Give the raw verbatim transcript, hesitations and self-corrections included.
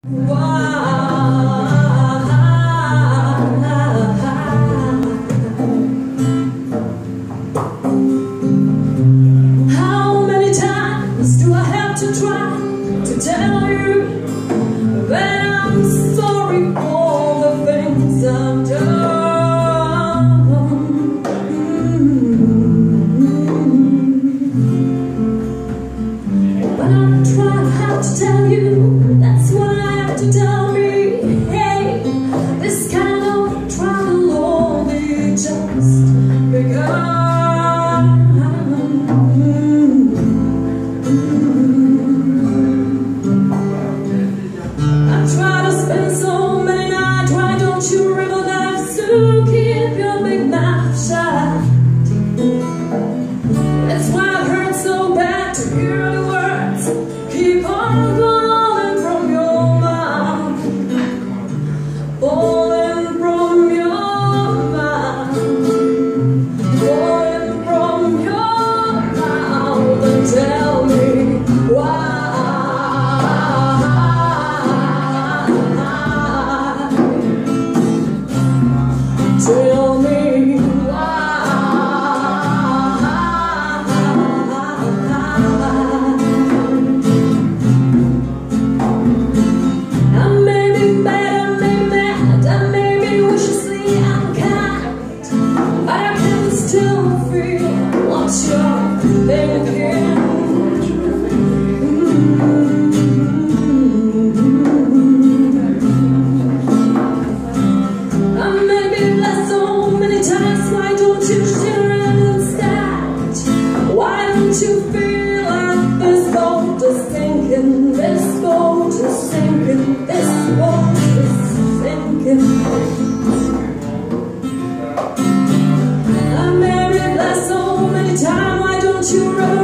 How many times do I have to try to tell you that I'm sorry for the things I've done? Mm-hmm. But I'm trying to have to tell you, that's what I have to tell me. Hey, this kind of trouble only just begun. That's why it hurts so bad to hear the words keep on falling from your mouth, falling from your mouth, falling from your mouth. And tell me why. Tell me you feel like this boat is sinking, this boat is sinking, this boat is sinking. I made it last so many times, why don't you run?